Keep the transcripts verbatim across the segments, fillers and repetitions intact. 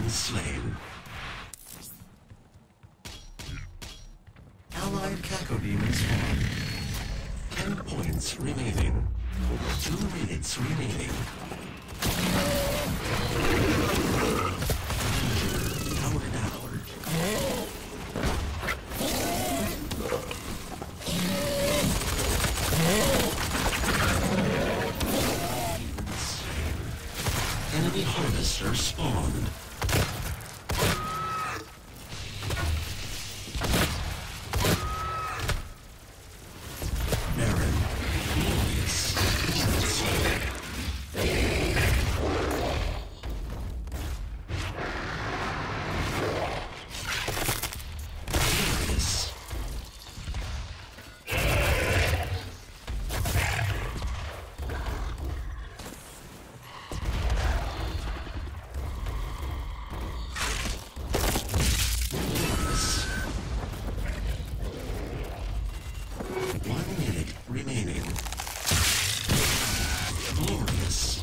slain. Allied Cacodemon spawned. Ten points remaining. Two minutes remaining. Tower down. Enemy harvester spawned. Baron, glorious. Glorious. One minute remaining. Glorious.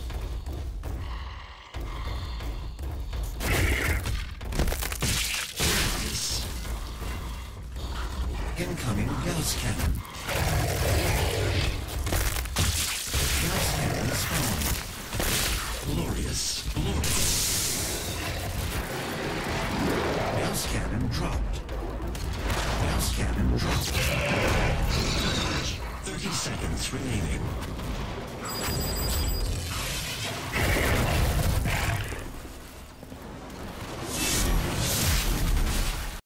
Glorious. Incoming Gauss cannon. Gauss cannon spawned. Glorious. Glorious. Gauss cannon dropped. Gauss cannon dropped. thirty seconds remaining.